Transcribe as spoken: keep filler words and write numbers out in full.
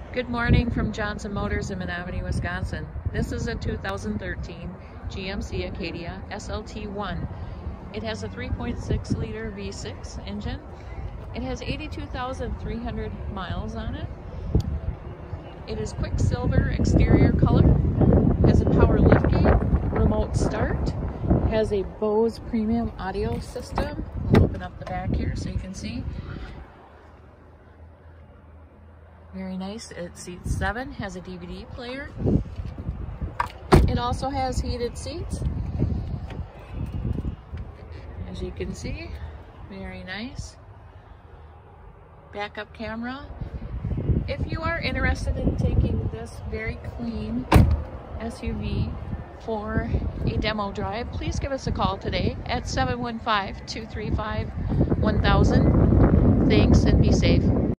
Good morning from Johnson Motors in Menominee, Wisconsin. This is a two thousand thirteen G M C Acadia S L T one. It has a three point six liter V six engine. It has eighty-two thousand three hundred miles on it. It is quicksilver exterior color. Has a power liftgate, remote start. Has a Bose premium audio system. We'll open up the back here so you can see. Very nice. It seats seven, has a D V D player. It also has heated seats. As you can see, very nice. Backup camera. If you are interested in taking this very clean S U V for a demo drive, please give us a call today at seven one five, two three five, one thousand. Thanks and be safe.